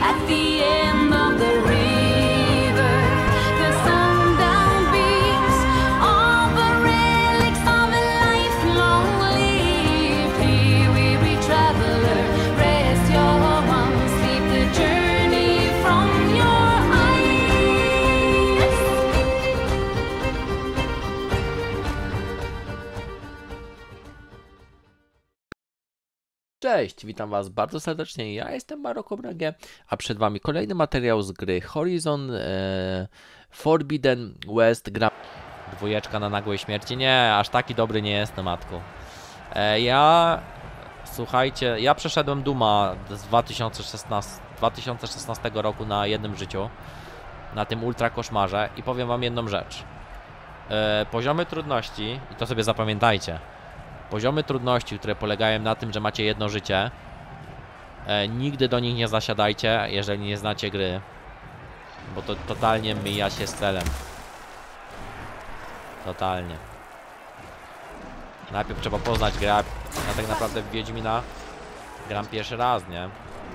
at the end of the river. The sundown beams, all the relics of a lifelong lived. Here, weary traveler, rest your one, sleep the journey from your eyes. Cześć, witam was bardzo serdecznie, ja jestem Marokobrage, a przed wami kolejny materiał z gry Horizon Forbidden West. Gra dwójeczka na nagłej śmierci, nie, aż taki dobry nie jestem, matku. Słuchajcie, ja przeszedłem Duma z 2016 roku na jednym życiu, na tym ultra koszmarze i powiem wam jedną rzecz. Poziomy trudności, i to sobie zapamiętajcie, poziomy trudności, które polegają na tym, że macie jedno życie, nigdy do nich nie zasiadajcie, jeżeli nie znacie gry, bo to totalnie mija się z celem. Totalnie. Najpierw trzeba poznać grę. Ja tak naprawdę w Wiedźmina gram pierwszy raz, nie?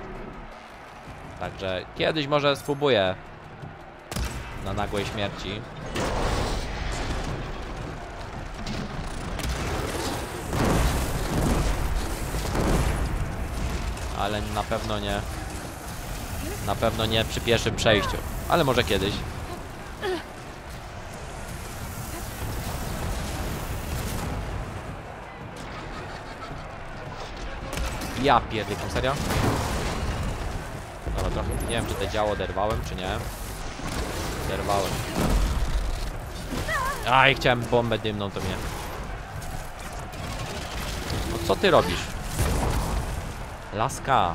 Także kiedyś może spróbuję na nagłej śmierci. Ale na pewno nie. Na pewno nie przy pierwszym przejściu. Ale może kiedyś. Ja pierdolę, serio? Dobra, trochę. Nie wiem, czy to działo derwałem, czy nie. Derwałem. Aj, chciałem bombę dymną, to mnie. No co ty robisz? Laska.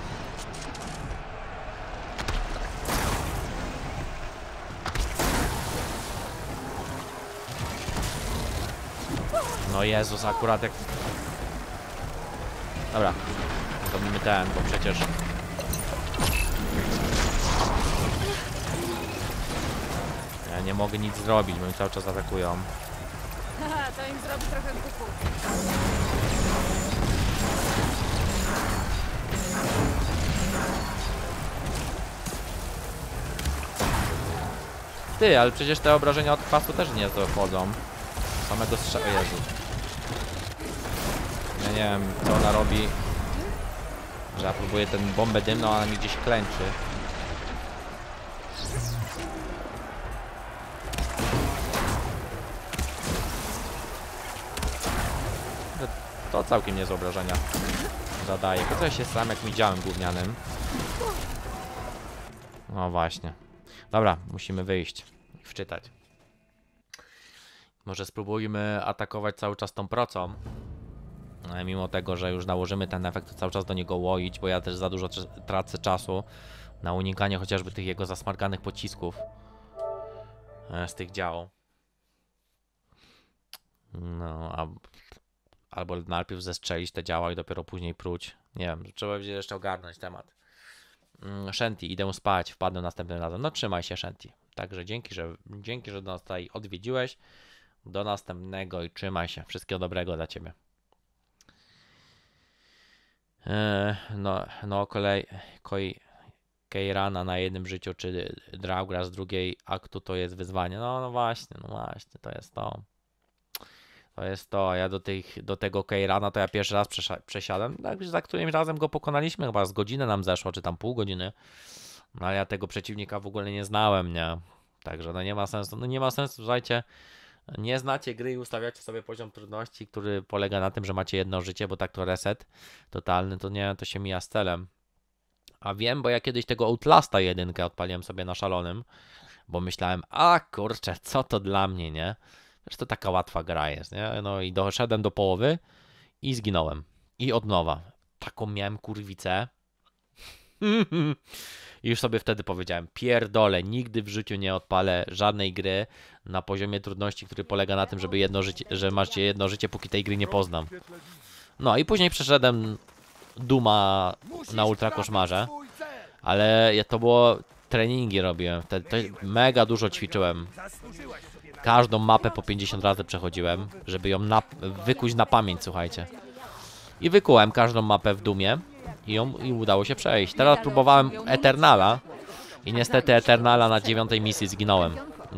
No Jezus, akurat jak... Dobra. Zrobimy ten, bo przecież... Ja nie mogę nic zrobić, bo mi cały czas atakują. Haha, to im zrobi trochę kuku. Ty, ale przecież te obrażenia od kwasu też nie dochodzą. Samego strzału. Jezu. Ja nie wiem, co ona robi. Że ja próbuję ten bombę dymną, a ona mi gdzieś klęczy. To całkiem niezłe obrażenia zadaje. To coś jest sam jak mi działem gównianym. No właśnie. Dobra, musimy wyjść i wczytać. Może spróbujmy atakować cały czas tą procą. Mimo tego, że już nałożymy ten efekt, to cały czas do niego łoić, bo ja też za dużo tracę czasu na unikanie chociażby tych jego zasmarkanych pocisków z tych dział. No, albo najpierw zestrzelić te działa i dopiero później próć. Nie wiem, trzeba będzie jeszcze ogarnąć temat. Shanty, idę spać, wpadnę następnym razem. No trzymaj się, Shanty. Także dzięki, że do nas tutaj odwiedziłeś. Do następnego i trzymaj się. Wszystkiego dobrego dla ciebie. Keirana na jednym życiu, czy Draugra z drugiej aktu to jest wyzwanie. No właśnie, to jest to. To jest to, ja do tego Keirana to ja pierwszy raz przesiadłem, za którymś razem go pokonaliśmy, chyba z godzinę nam zeszło, czy tam pół godziny. No ale ja tego przeciwnika w ogóle nie znałem, nie? Także no nie ma sensu, słuchajcie, nie znacie gry i ustawiacie sobie poziom trudności, który polega na tym, że macie jedno życie, bo tak to reset totalny, to nie, to się mija z celem. A wiem, bo ja kiedyś tego Outlasta 1 odpaliłem sobie na szalonym, bo myślałem, a kurczę, co to dla mnie, nie? Zresztą to taka łatwa gra jest, nie? No i doszedłem do połowy i zginąłem. I od nowa. Taką miałem kurwicę. I już sobie wtedy powiedziałem, pierdolę, nigdy w życiu nie odpalę żadnej gry na poziomie trudności, który polega na tym, żeby że macie jedno życie, póki tej gry nie poznam. No i później przeszedłem Duma na ultra koszmarze. Ale to było... Treningi robiłem wtedy, mega dużo ćwiczyłem. Każdą mapę po 50 razy przechodziłem, żeby ją wykuć na pamięć, słuchajcie. I wykułem każdą mapę w Dumie i udało się przejść. Teraz próbowałem Eternala i niestety Eternala na 9. misji zginąłem.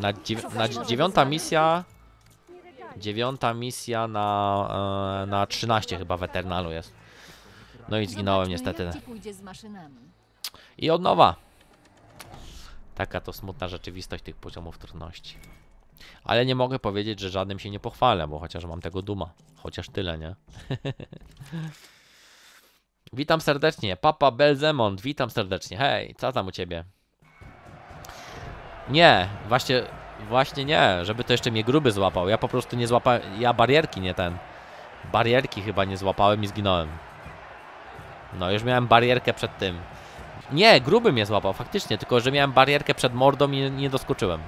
Dziewiąta misja na 13 chyba w Eternalu jest. No i zginąłem niestety. Jak ci pójdzie z maszynami? I od nowa. Taka to smutna rzeczywistość tych poziomów trudności. Ale nie mogę powiedzieć, że żadnym się nie pochwalę, bo chociaż mam tego duma. Chociaż tyle, nie? Witam serdecznie. Papa Belzemont, witam serdecznie. Hej, co tam u ciebie? Nie, właśnie nie, żeby to jeszcze mnie gruby złapał. Ja po prostu nie złapałem, ja barierki nie ten. Barierki chyba nie złapałem i zginąłem. No, już miałem barierkę przed tym. Nie, gruby mnie złapał, faktycznie, tylko że miałem barierkę przed mordą i nie doskoczyłem.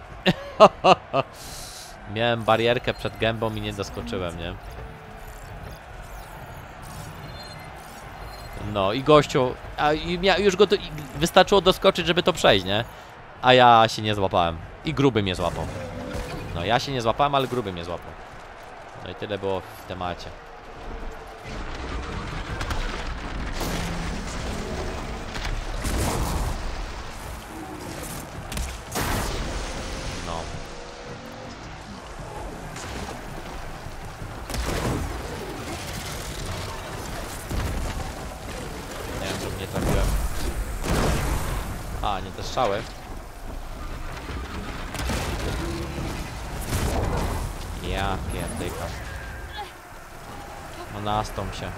Miałem barierkę przed gębą i nie doskoczyłem, nie? No i gościu, już go wystarczyło doskoczyć, żeby to przejść, nie? A ja się nie złapałem. I gruby mnie złapał. No ja się nie złapałem, ale gruby mnie złapał. No i tyle było w temacie. No. Nie wiem, że mnie trafiłem. A, nie te strzały. Ja pierdyka. No nastąp się.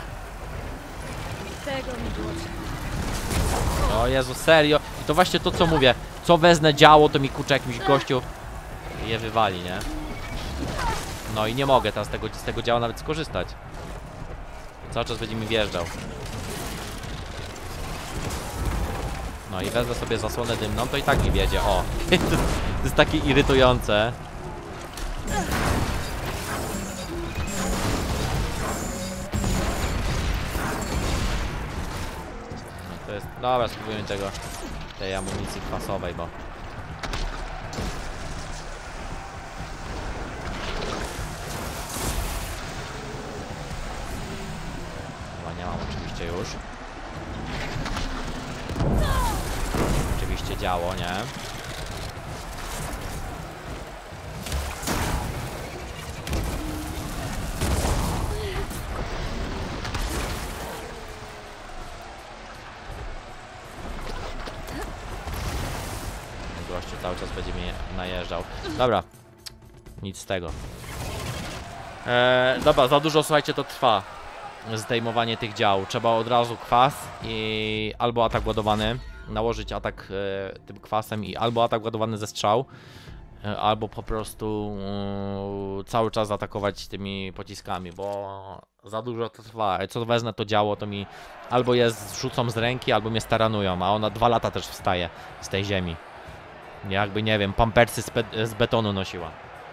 Tego mi było trzeba. O Jezu, serio? I to właśnie to, co mówię. Co wezmę działo, to mi kurczę jakimś gościu je wywali, nie? No i nie mogę teraz z tego działu nawet skorzystać. Cały czas będzie mi wjeżdżał. No i wezmę sobie zasłonę dymną, to i tak mi wiedzie. O, to jest takie irytujące. To jest... Dobra, spróbujmy tej amunicji kwasowej, bo... Chyba nie mam oczywiście już. Oczywiście działo, nie? Gościu cały czas będzie mnie najeżdżał. Dobra. Nic z tego. Dobra, za dużo, słuchajcie, to trwa. Zdejmowanie tych dział. Trzeba od razu kwas i albo atak ładowany. Nałożyć atak tym kwasem i albo atak ładowany ze strzał. Albo po prostu cały czas atakować tymi pociskami, bo za dużo to trwa. Co wezmę to działo, to mi albo je zrzucą z ręki, albo mnie staranują, a ona 2 lata też wstaje z tej ziemi. Jakby, nie wiem, pampersy z betonu nosiła.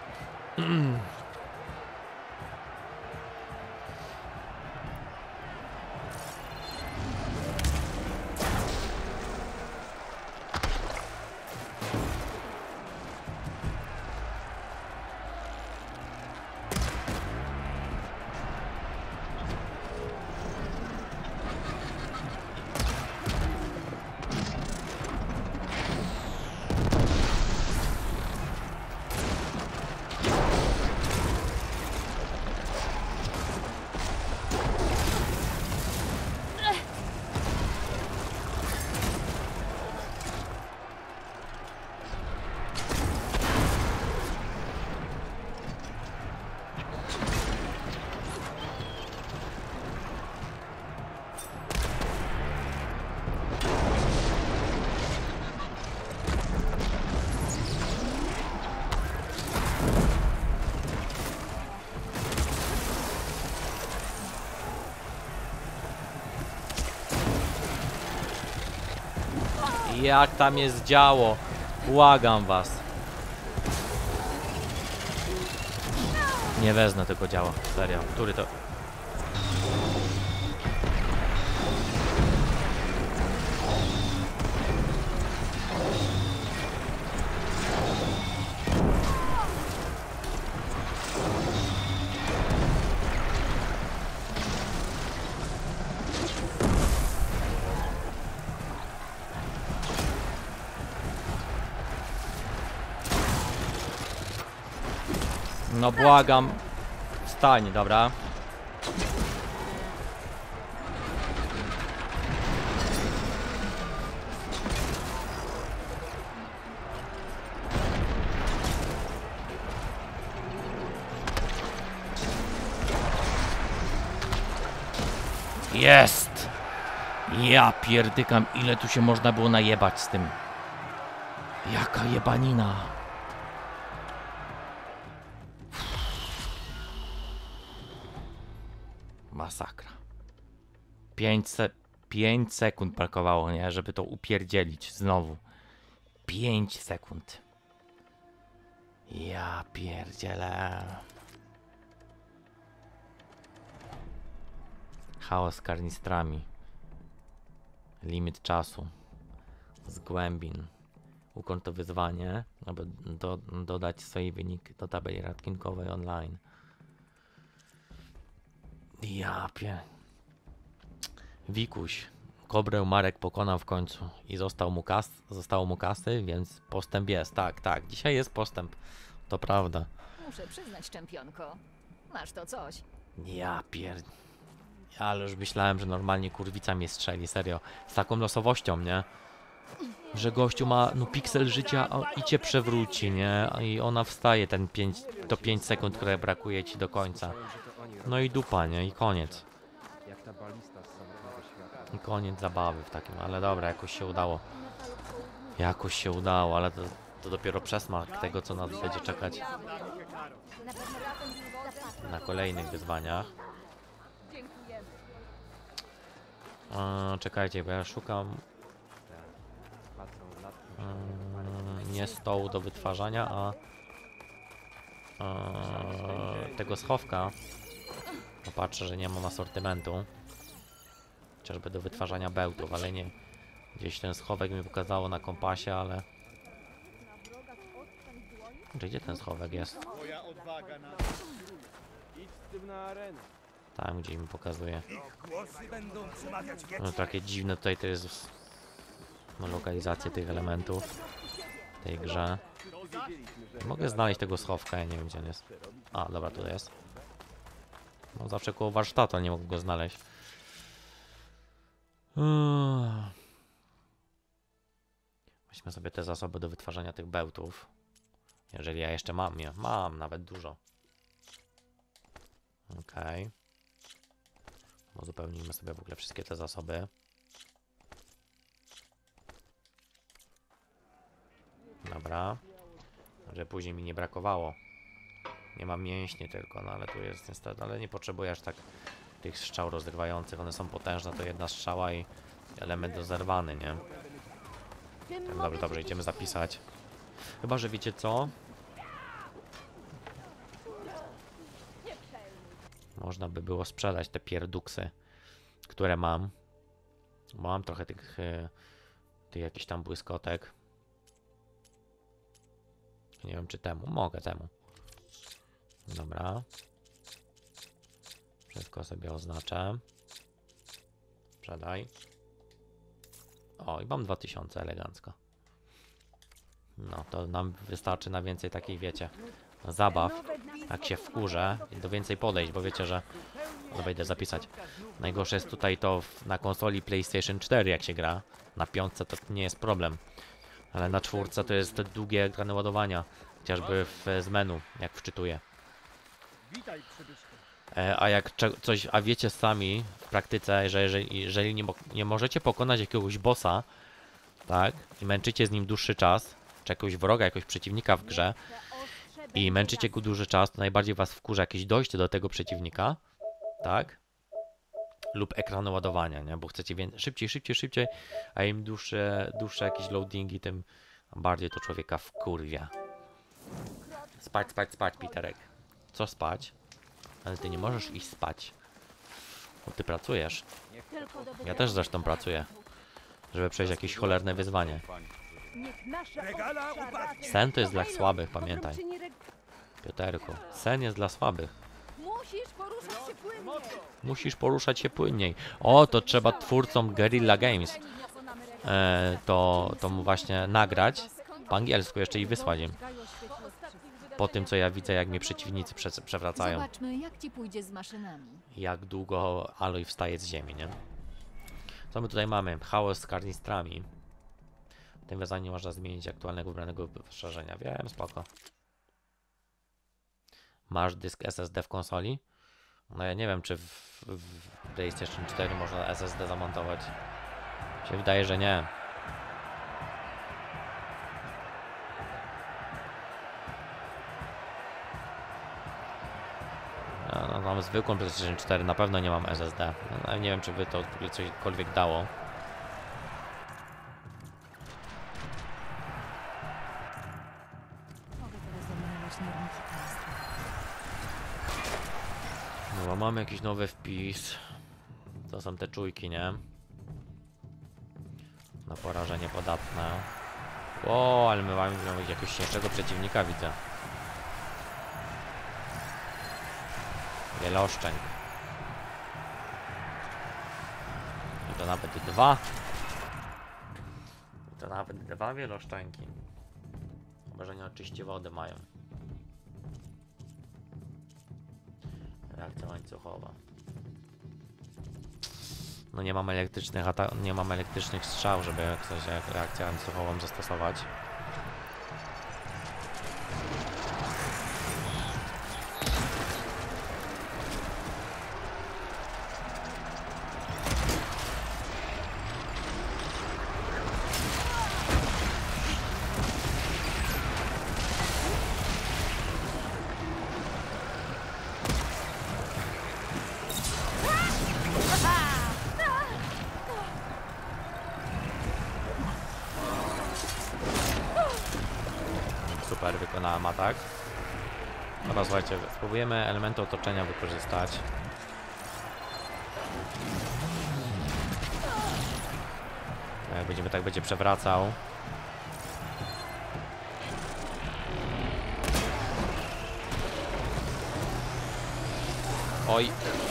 Jak tam jest działo? Błagam was. Nie wezmę tego działa, serio. Który to... No błagam. Wstań, dobra. Jest! Ja pierdykam, ile tu się można było najebać z tym. Jaka jebanina. Masakra. 5 sekund brakowało, nie? Żeby to upierdzielić znowu. 5 sekund. Ja pierdzielę. Chaos z karnistrami. Limit czasu. Z głębin. Ukończ to wyzwanie, aby dodać swój wynik do tabeli rankingowej online. Ja Wikuś. Kobrę Marek pokonał w końcu i zostało mu kasy, więc postęp jest. Tak, tak. Dzisiaj jest postęp. To prawda. Muszę przyznać, czempionko. Masz to coś. Ja ale już myślałem, że normalnie kurwica mnie strzeli, serio. Z taką losowością, nie? Że gościu ma no piksel życia i cię przewróci, nie? I ona wstaje to 5 sekund, które brakuje ci do końca. No i dupa, nie? I koniec. I koniec zabawy w takim, ale dobra, jakoś się udało. Jakoś się udało, ale to dopiero przesmak tego, co nas będzie czekać na kolejnych wyzwaniach. Czekajcie, bo ja szukam nie stołu do wytwarzania, a tego schowka. Patrzę, że nie mam asortymentu. Chociażby do wytwarzania bełtów, ale nie. Gdzieś ten schowek mi pokazało na kompasie, ale... Gdzie ten schowek jest? Tam, gdzie mi pokazuje. No takie dziwne tutaj to jest lokalizacja tych elementów w tej grze. Nie mogę znaleźć tego schowka, ja nie wiem, gdzie on jest. A, dobra, tutaj jest. No zawsze koło warsztatu, ale nie mogę go znaleźć. Weźmy sobie te zasoby do wytwarzania tych bełtów. Jeżeli ja jeszcze mam je. Mam nawet dużo. Okej. Uzupełnijmy sobie w ogóle wszystkie te zasoby. Dobra. Że później mi nie brakowało. Nie mam mięśni tylko, no ale tu jest niestety, ale nie potrzebuję aż tak tych strzał rozrywających. One są potężne, to jedna strzała i element zerwany, nie? Tak, dobrze, dobrze, idziemy zapisać. Chyba, że wiecie co? Można by było sprzedać te pierduksy, które mam. Bo mam trochę tych jakichś tam błyskotek. Nie wiem, czy temu. Mogę temu. Dobra. Wszystko sobie oznaczę. Sprzedaj. O, i mam 2000 elegancko. No, to nam wystarczy na więcej takich, wiecie, zabaw. Jak się wkurzę, do więcej podejść, bo wiecie, że... No, wejdę zapisać. Najgorsze jest tutaj to na konsoli PlayStation 4, jak się gra. Na 5 to nie jest problem. Ale na 4 to jest te długie ekrany ładowania. Chociażby z menu, jak wczytuję. A jak coś, a wiecie sami w praktyce, że jeżeli nie możecie pokonać jakiegoś bossa, tak, i męczycie z nim dłuższy czas, czy jakiegoś wroga, jakiegoś przeciwnika w grze i męczycie go dłuższy czas, to najbardziej was wkurza jakieś dojście do tego przeciwnika, tak, lub ekranu ładowania, nie, bo chcecie szybciej, a im dłuższe jakieś loadingi, tym bardziej to człowieka wkurwia. Spać, Piterek. Co spać? Ale ty nie możesz iść spać. Bo ty pracujesz. Ja też zresztą pracuję. Żeby przejść jakieś cholerne wyzwanie. Sen to jest dla słabych, pamiętaj. Pioterku, sen jest dla słabych. Musisz poruszać się płynniej. O, to trzeba twórcom Guerrilla Games to mu właśnie nagrać po angielsku jeszcze i wysłać im. po tym co ja widzę, jak mnie przeciwnicy przewracają. Zobaczmy, jak ci pójdzie z maszynami. Jak długo Aloy wstaje z ziemi, nie? Co my tutaj mamy? Chaos z karnistrami. W tym wyzwaniu można zmienić aktualnego wybranego wyposażenia. Wiem, spoko. Masz dysk SSD w konsoli? No ja nie wiem, czy w PlayStation 4 można SSD zamontować. Mi się wydaje, że nie. No, mam zwykłą PlayStation 4, na pewno nie mam SSD. No, nie wiem, czy by to w ogóle cośkolwiek dało. Mogę teraz dominować norniki państwa. No, mamy jakiś nowy wpis. To są te czujki, nie? Na porażenie podatne. O, ale my mamy jakiegoś cięższego przeciwnika, widzę. Wieloszczęk. I to nawet dwa. I to nawet dwa wieloszczęki. Obrażenia oczyści wody mają. Reakcja łańcuchowa. No nie mam elektrycznych nie mam elektrycznych strzał, żeby coś jak reakcję łańcuchową zastosować. Super, wykonałem atak. Dobra, słuchajcie, spróbujemy elementy otoczenia wykorzystać. Jak będziemy tak będzie przewracał. Oj.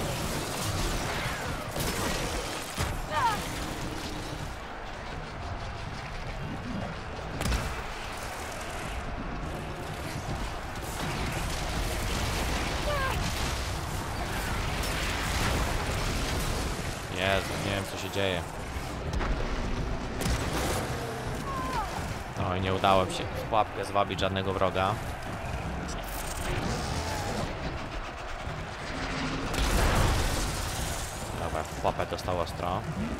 Jezu, nie wiem co się dzieje. Oj, nie udało mi się w pułapkę zwabić żadnego wroga. Dobra, w pułapę dostał ostro.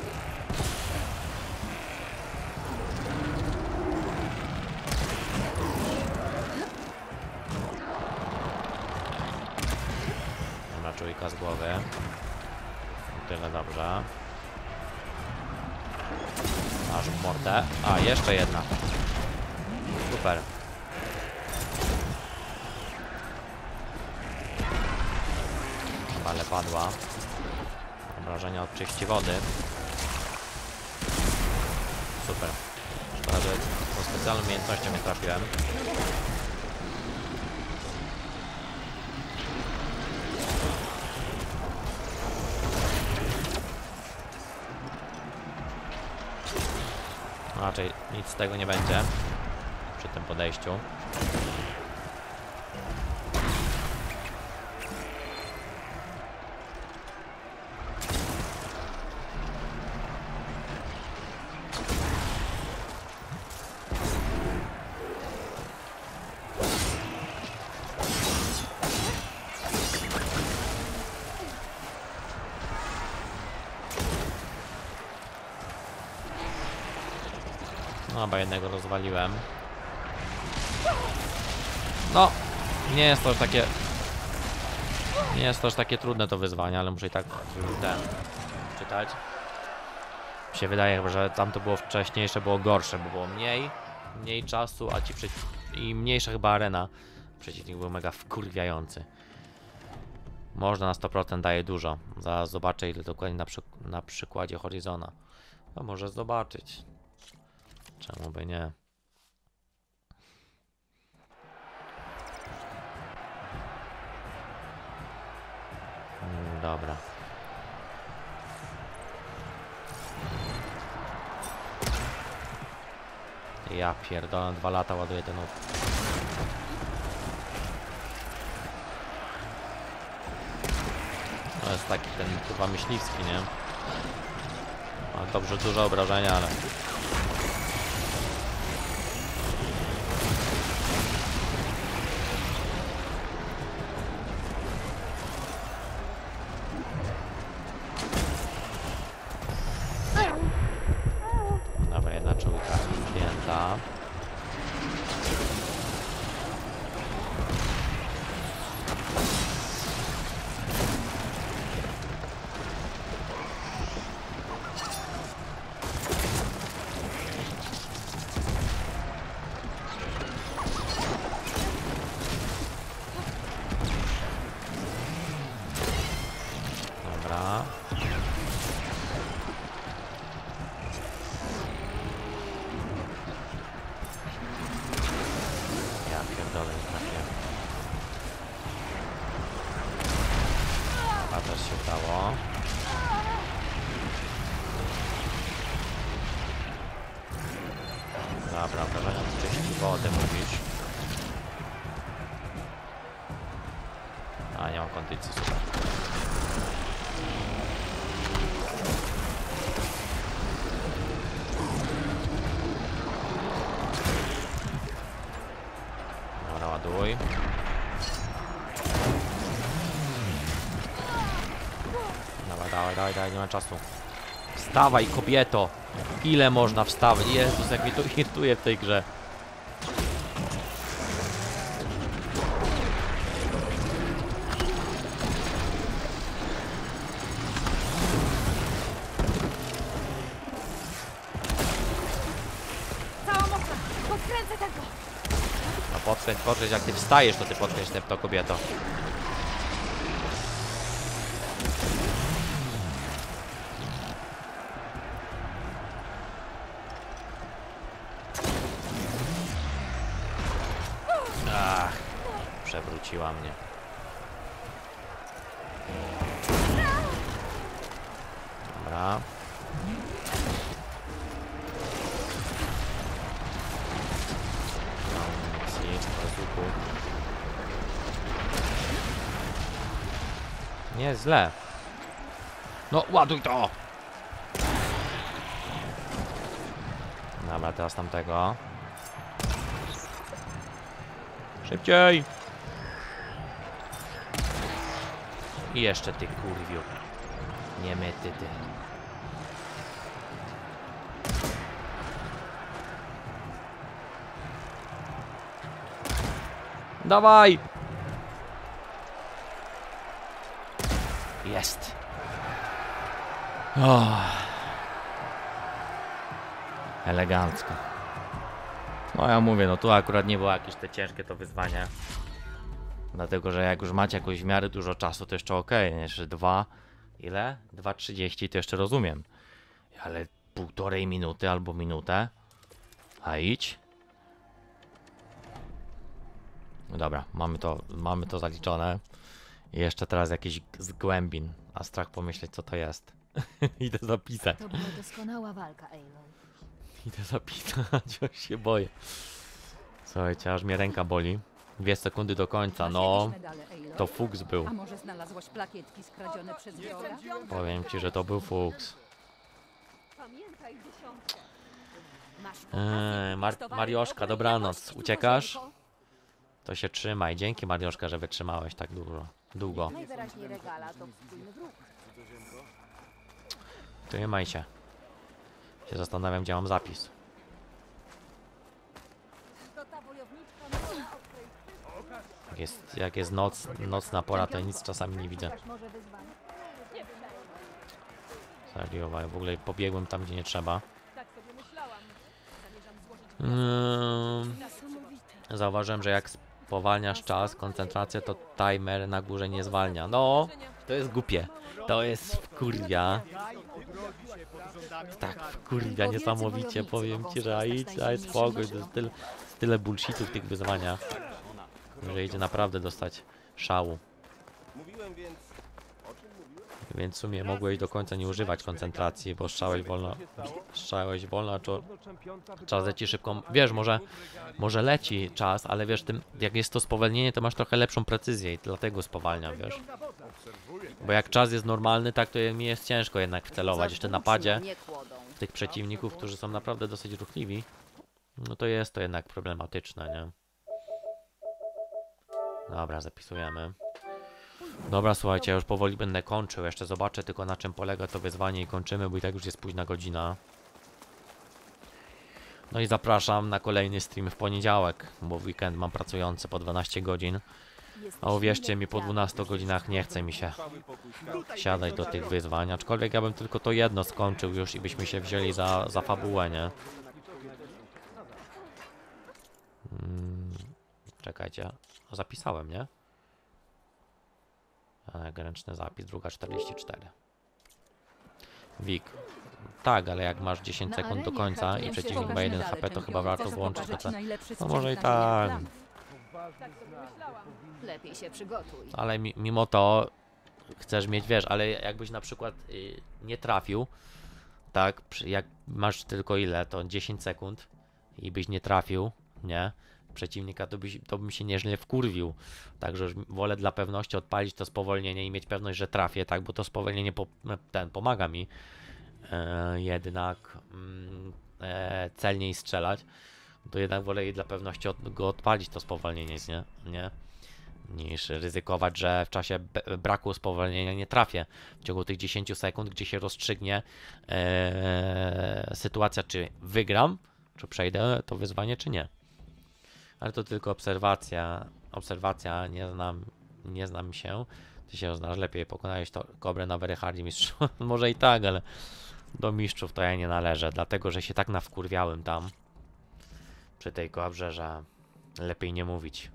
Dobra, czujka z głowy. Tyle dobrze. Aż w mordę. A, jeszcze jedna. Super. Ale padła. Obrażenia od czyści wody. Super. Szkoda, że tą specjalną umiejętnością nie trafiłem. Raczej nic z tego nie będzie przy tym podejściu. No, bo jednego rozwaliłem. No, nie jest to już takie... Nie jest to już takie trudne to wyzwanie, ale muszę i tak ten czytać. Mi się wydaje, że tamto było wcześniejsze, było gorsze, bo było mniej czasu, a i mniejsza chyba arena. Przeciwnik był mega wkurwiający. Można na 100% daje dużo. Zaraz zobaczę, ile dokładnie na przykładzie Horizona. No może zobaczyć. Czemu by nie? Dobra. Ja pierdolę, 2 lata ładuję ten jest taki ten chyba myśliwski, nie? Ma dobrze dużo obrażenia, ale... Dobra, jedna czołówka zdjęta. Dobra. Ja pierdolę, nie trafiłem. A też się udało. Dobra, obrażenia czyści wodę mówisz. A nie mam kondycji, super. Dobra, ładuj. Dobra, dawaj, nie ma czasu. Wstawaj, kobieto! Ile można wstawać? Jezus, jak mnie to irytuje w tej grze. Cała mokra! Podkręcę tego! No podkręć, jak ty wstajesz, to ty podkręć to, kobieto. Ach, przewróciła mnie. Dobra. Nie, źle. No, ładuj to! Dobra, teraz tamtego. Szybciej! I jeszcze ty, kurwiu. Nie myty, ty. Dawaj! Jest. Oh. Elegancko. No ja mówię, no tu akurat nie było jakieś te ciężkie to wyzwanie. Dlatego, że jak już macie jakoś w miarę dużo czasu, to jeszcze okej. Jeszcze ile? 2:30 to jeszcze rozumiem. Ale 1,5 minuty albo minutę. A idź. No dobra, mamy to zaliczone. I jeszcze teraz jakieś z głębin. A strach pomyśleć, co to jest. Idę zapisać. To była doskonała walka, Aloy. Idę zapisać, już się boję. Słuchajcie, aż mnie ręka boli. 2 sekundy do końca, no. To fuks był. A może znalazłaś plakietki skradzione przez Viola? Powiem ci, że to był fuks. Pamiętaj dziesiątkę. Marioszka, dobranoc. Uciekasz? To się trzymaj. Dzięki, Marioszka, że wytrzymałeś tak długo. Najwyraźniej regala to wspólny wróg. Trzymaj się. Się zastanawiam, gdzie mam zapis. To ta wojowniczka Nora, o której Jak jest nocna pora, to nic czasami nie widzę. może wyzwanie. Serio, w ogóle pobiegłem tam, gdzie nie trzeba. Tak sobie myślałam. Zamierzam złożyć Zauważyłem, że jak spowalniasz czas, koncentrację, to timer na górze nie zwalnia. No, to jest głupie. To jest wkurwia. Tak, wkurwia niesamowicie. Powiem ci, że daj spokój. To jest tyle bullshitu w tych wyzwaniach, że idzie naprawdę dostać szału. Więc w sumie mogłeś do końca nie używać koncentracji, bo strzałeś wolno, a czas leci szybko. Wiesz, może leci czas, ale wiesz, jak jest to spowolnienie, to masz trochę lepszą precyzję i dlatego spowalnia, wiesz. Bo jak czas jest normalny, tak to mi jest ciężko jednak wcelować. Jeszcze na padzie Nie kłodą. w tych przeciwników, którzy są naprawdę dosyć ruchliwi. No to jest to jednak problematyczne, nie? Dobra, zapisujemy. Dobra, słuchajcie, ja już powoli będę kończył. Jeszcze zobaczę tylko, na czym polega to wyzwanie i kończymy, bo i tak już jest późna godzina. No i zapraszam na kolejny stream w poniedziałek, bo w weekend mam pracujący po 12 godzin. A uwierzcie mi, po 12 godzinach nie chce mi się siadać do tych wyzwań. Aczkolwiek ja bym tylko to jedno skończył już i byśmy się wzięli za fabułę, nie? Czekajcie, zapisałem, nie? Ręczny zapis, druga 44. Wik. Tak, ale jak masz 10 Na sekund do arenie końca i hartują się przeciwnik ma pokaźne 1 dale HP, to chyba czempiona. warto Czas włączyć pokaże to. ci najlepszy No sprzęt może i na tak. ziemi. Tak sobie myślałam. Lepiej się przygotuj. Ale mimo to chcesz mieć, wiesz, ale jakbyś na przykład nie trafił, tak, jak masz tylko ile, to 10 sekund i byś nie trafił, nie, przeciwnika, to bym się nieźle wkurwił. Także już wolę dla pewności odpalić to spowolnienie i mieć pewność, że trafię, tak, bo to spowolnienie pomaga mi jednak celniej strzelać. To jednak wolę dla pewności go odpalić to spowolnienie, nie? Niż ryzykować, że w czasie braku spowolnienia nie trafię w ciągu tych 10 sekund, gdzie się rozstrzygnie sytuacja, czy wygram, czy przejdę to wyzwanie, czy nie. Ale to tylko obserwacja, nie znam się. Ty się znasz lepiej, pokonałeś to kobrę na very hardzie mistrzu. Może i tak, ale do mistrzów to ja nie należę, dlatego że się tak nawkurwiałem tam przy tej kobrze, że lepiej nie mówić.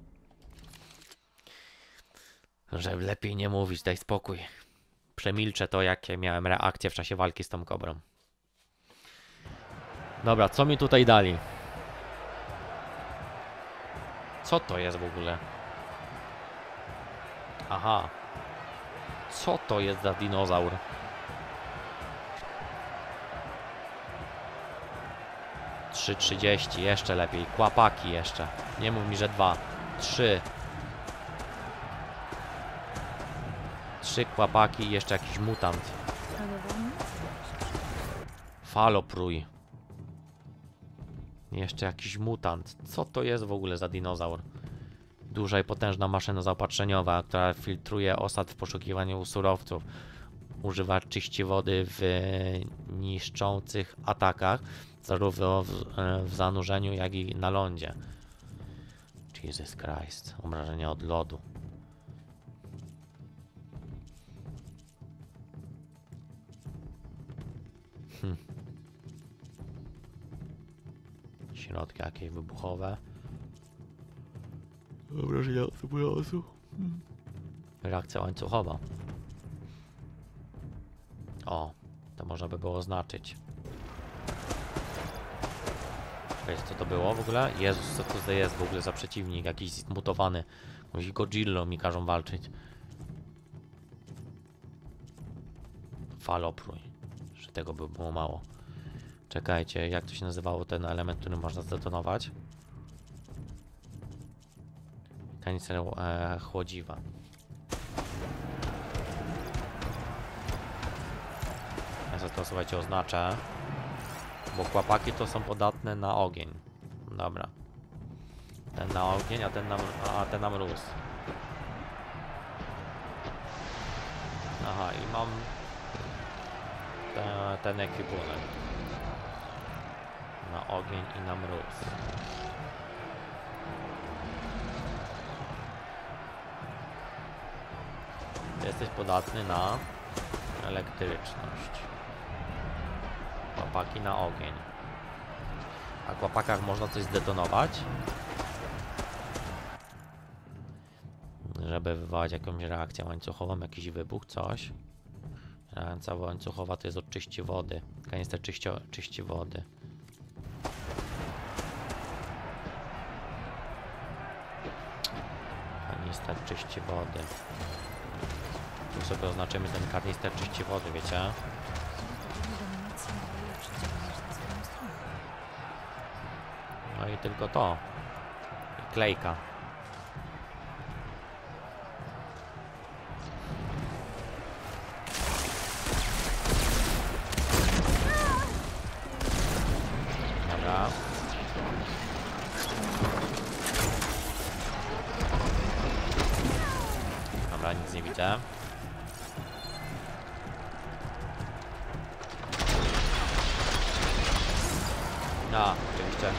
Że lepiej nie mówić, daj spokój. Przemilczę to, jakie miałem reakcje w czasie walki z tą kobrą. Dobra, co mi tutaj dali? Co to jest w ogóle? Aha. Co to jest za dinozaur? $3.30, jeszcze lepiej. Kłapaki jeszcze. Nie mów mi, że 2. 3. 3 kłapaki i jeszcze jakiś mutant. Faloprój. Jeszcze jakiś mutant. Co to jest w ogóle za dinozaur? Duża i potężna maszyna zaopatrzeniowa, która filtruje osad w poszukiwaniu surowców. Używa czyści wody w niszczących atakach, zarówno w zanurzeniu, jak i na lądzie. Jesus Christ. Obrażenia od lodu. Środki jakieś wybuchowe. Obrażenia od samolotu. Reakcja łańcuchowa. O, to można by było oznaczyć. Wiecie, co to było w ogóle? Jezus, co to jest w ogóle za przeciwnik? Jakiś zmutowany. Jakąś Godzillą mi każą walczyć. Faloprój. Że tego by było mało. Czekajcie, jak to się nazywało ten element, który można zdetonować? Kanister chłodziwa. Ja sobie to, słuchajcie, oznaczę. Bo kłapaki to są podatne na ogień. Dobra. Ten na ogień, a ten na mróz. Aha, i mam ten ekwipunek. Na ogień i na mróz. Jesteś podatny na elektryczność. Kłapaki na ogień. A w kłapakach można coś zdetonować? Żeby wywołać jakąś reakcję łańcuchową, jakiś wybuch, coś. Reakcja łańcuchowa to jest od czyści wody. Kanister czyści wody. Kanister czyści wody. Tu sobie oznaczymy ten kanister czyści wody, wiecie? No i tylko to. I klejka. A, oczywiście.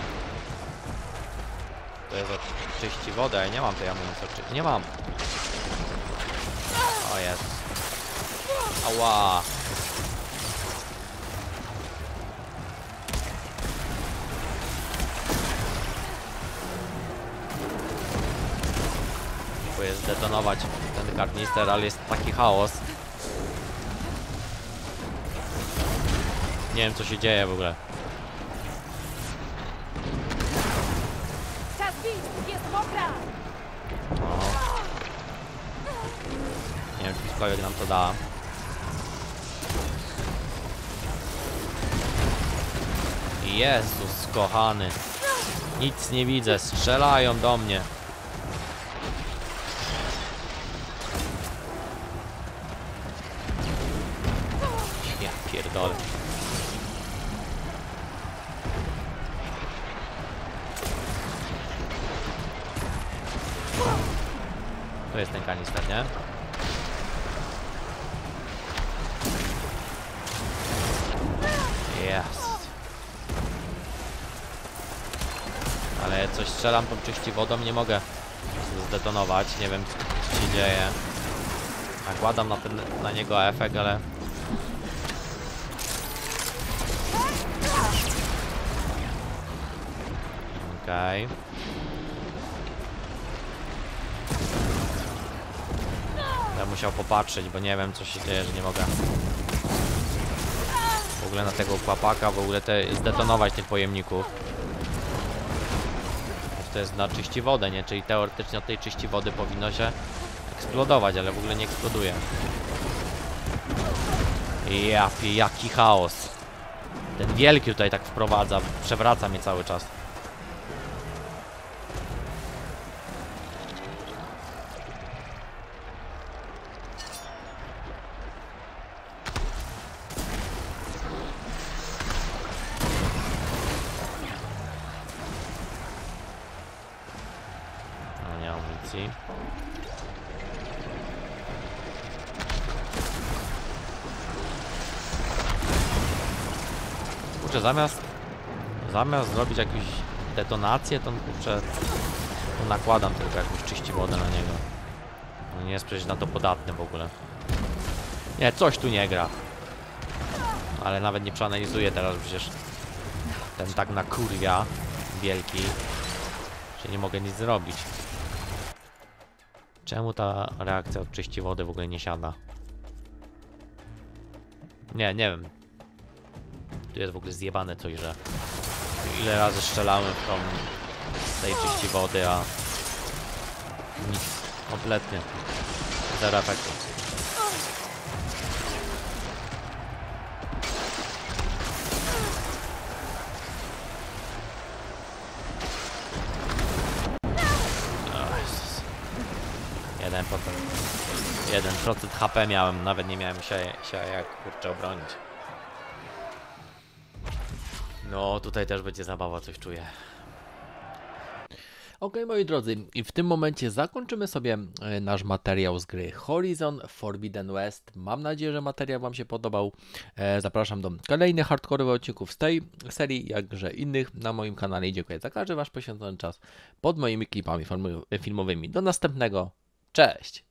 To jest oczyści wodę, ja nie mam tej amunicji. Nie mam. O jest. Ała. Próbuję zdetonować ten karnister, ale jest taki chaos. Nie wiem co się dzieje w ogóle. Czas bić! Jest mokra! No. Nie wiem czy cokolwiek nam to da. Jezus kochany. Nic nie widzę, strzelają do mnie. Ja pierdolę. Tu jest ten kanister, nie? Jest. Ale coś strzelam tą czyści wodą, nie mogę zdetonować, nie wiem co się dzieje. Nakładam na niego efekt, ale... Okej. Ja musiał popatrzeć, bo nie wiem co się dzieje, że nie mogę w ogóle na tego kłapaka, w ogóle zdetonować tych pojemników. To jest na czyści wodę, nie? Czyli teoretycznie od tej czyści wody powinno się eksplodować, ale w ogóle nie eksploduje. Jaki chaos. Ten wielki tutaj tak wprowadza, przewraca mnie cały czas. No nie mam amunicji. Kurczę, zamiast zrobić jakąś detonację, to kurczę, to nakładam tylko jakąś czyści wodę na niego. No nie jest przecież na to podatny w ogóle. Nie, coś tu nie gra. Ale nawet nie przeanalizuję teraz, przecież ten tak nakurwia wielki, że nie mogę nic zrobić. Czemu ta reakcja od czyści wody w ogóle nie siada? Nie wiem. Tu jest w ogóle zjebane coś, że ile razy strzelałem w tą tej czyści wody, a nic, kompletnie zero efektu. O Jezus. 1% HP miałem, nawet nie miałem się jak kurczę obronić. No, tutaj też będzie zabawa, coś czuję. Ok, moi drodzy, i w tym momencie zakończymy sobie nasz materiał z gry Horizon Forbidden West. Mam nadzieję, że materiał Wam się podobał. Zapraszam do kolejnych hardkorowych odcinków z tej serii, jakże innych na moim kanale i dziękuję za każdy Wasz poświęcony czas pod moimi klipami filmowymi. Do następnego, cześć!